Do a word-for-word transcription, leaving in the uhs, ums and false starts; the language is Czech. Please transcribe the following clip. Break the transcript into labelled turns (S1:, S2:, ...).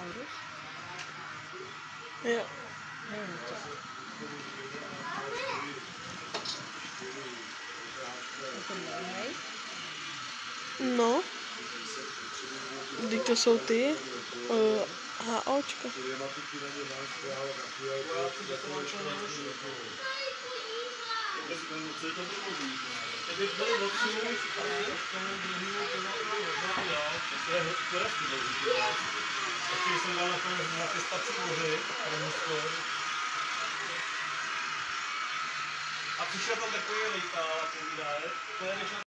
S1: Taurus?
S2: Jo.
S1: Nevím to. A ten druhý?
S2: No. Vždyť to jsou ty uh, HOčka.
S3: A přišel tam takový lejka, povídá, to je